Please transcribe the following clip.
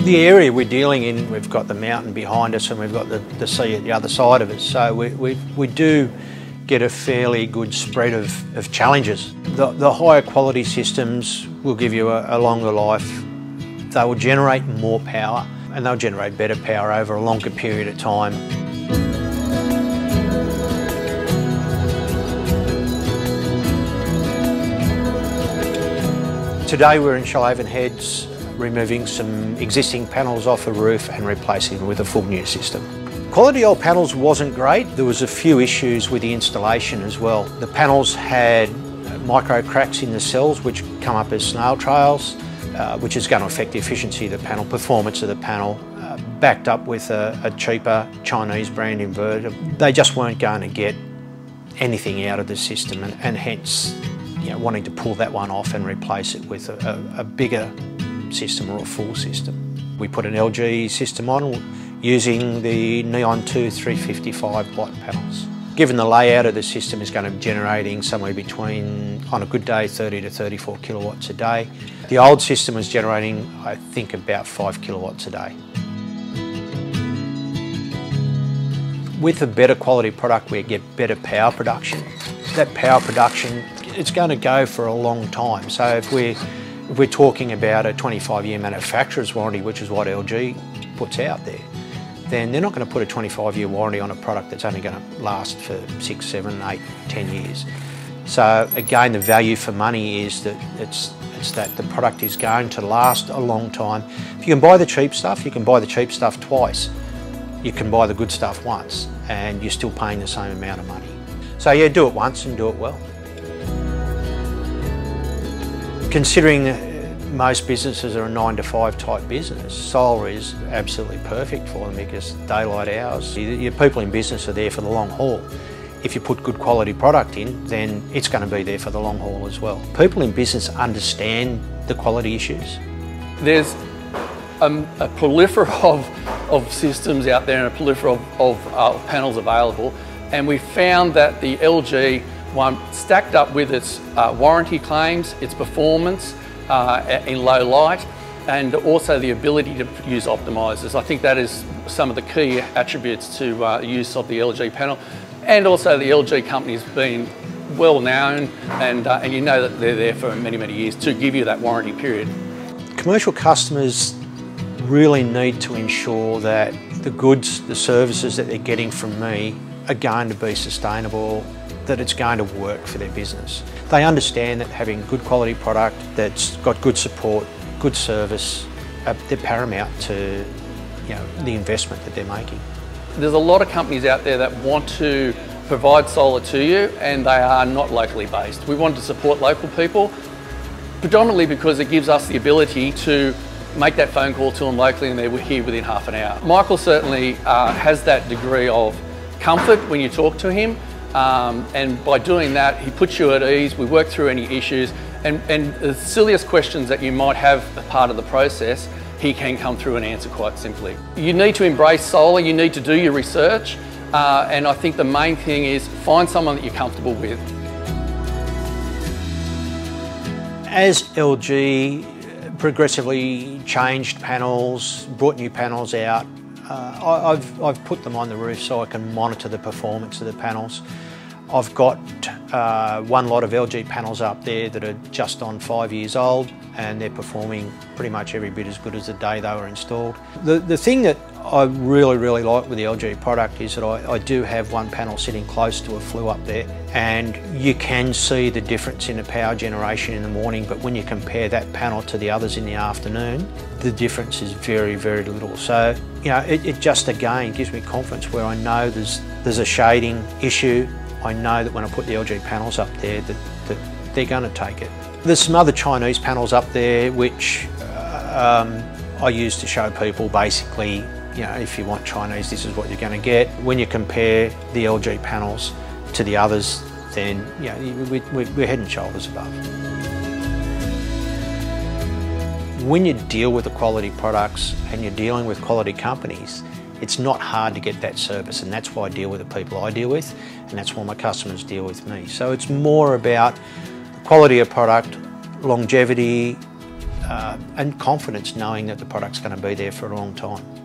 The area we're dealing in, we've got the mountain behind us and we've got the sea at the other side of us. So we do get a fairly good spread of challenges. The higher quality systems will give you a longer life. They will generate more power and they'll generate better power over a longer period of time. Today we're in Shoalhaven Heads, removing some existing panels off the roof and replacing them with a full new system. Quality old panels wasn't great. There was a few issues with the installation as well. The panels had micro cracks in the cells which come up as snail trails, which is going to affect the efficiency of the panel, performance of the panel, backed up with a cheaper Chinese brand inverter. They just weren't going to get anything out of the system and hence wanting to pull that one off and replace it with a bigger system or a full system. We put an LG system on using the Neon 2 355 watt panels. Given the layout of the system is going to be generating somewhere between, on a good day, 30 to 34 kilowatts a day. The old system was generating, I think, about 5 kilowatts a day. With a better quality product, we get better power production. That power production, it's going to go for a long time. So if we're talking about a 25-year manufacturer's warranty, which is what LG puts out there, then they're not going to put a 25-year warranty on a product that's only going to last for 6, 7, 8, 10 years. So again, the value for money is that it's that the product is going to last a long time. If you can buy the cheap stuff, you can buy the cheap stuff twice. You can buy the good stuff once and you're still paying the same amount of money. So yeah, do it once and do it well. Considering most businesses are a 9 to 5 type business, solar is absolutely perfect for them because daylight hours. Your people in business are there for the long haul. If you put good quality product in, then it's going to be there for the long haul as well. People in business understand the quality issues. There's a plethora of systems out there and a plethora of panels available, and we found that the LG one stacked up with its warranty claims, its performance in low light, and also the ability to use optimizers. I think that is some of the key attributes to use of the LG panel. And also the LG company's been well known and you know that they're there for many, many years to give you that warranty period. Commercial customers really need to ensure that the goods, the services that they're getting from me are going to be sustainable, that it's going to work for their business. They understand that having good quality product that's got good support, good service, they're paramount to the investment that they're making. There's a lot of companies out there that want to provide solar to you and they are not locally based. We want to support local people, predominantly because it gives us the ability to make that phone call to them locally and they're here within half an hour. Michael certainly has that degree of comfort when you talk to him. And by doing that, he puts you at ease, we work through any issues, and the silliest questions that you might have as part of the process, he can come through and answer quite simply. You need to embrace solar, you need to do your research, and I think the main thing is find someone that you're comfortable with. As LG progressively changed panels, brought new panels out, I've put them on the roof so I can monitor the performance of the panels. I've got one lot of LG panels up there that are just on 5 years old and they're performing pretty much every bit as good as the day they were installed. The thing that I really like with the LG product is that I do have one panel sitting close to a flue up there and you can see the difference in the power generation in the morning, but when you compare that panel to the others in the afternoon, the difference is very little. So it just again gives me confidence where I know there's a shading issue. I know that when I put the LG panels up there that they're going to take it. There's some other Chinese panels up there which I use to show people basically, if you want Chinese, this is what you're going to get. When you compare the LG panels to the others, then we're head and shoulders above. When you deal with the quality products and you're dealing with quality companies, it's not hard to get that service, and that's why I deal with the people I deal with, and that's why my customers deal with me. So it's more about the quality of product, longevity, and confidence knowing that the product's going to be there for a long time.